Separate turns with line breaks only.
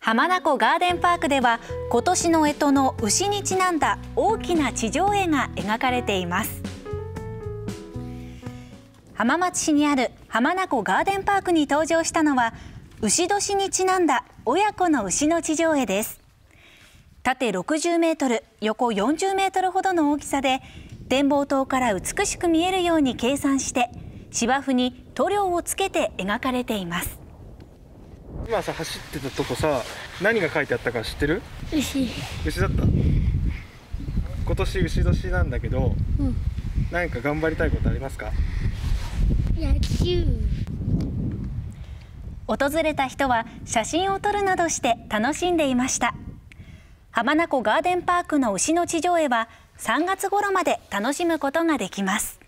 浜名湖ガーデンパークでは今年の干支の牛にちなんだ大きな地上絵が描かれています。浜松市にある浜名湖ガーデンパークに登場したのは牛年にちなんだ親子の牛の地上絵です。縦60メートル、横40メートルほどの大きさで展望塔から美しく見えるように計算して芝生に塗料をつけて描かれています。
今さ走ってたとこさ、何が書いてあったか知ってる？牛だった。今年牛年なんだけど、何か頑張りたいことありますか？
野球。
訪れた人は写真を撮るなどして楽しんでいました。浜名湖ガーデンパークの牛の地上絵は3月頃まで楽しむことができます。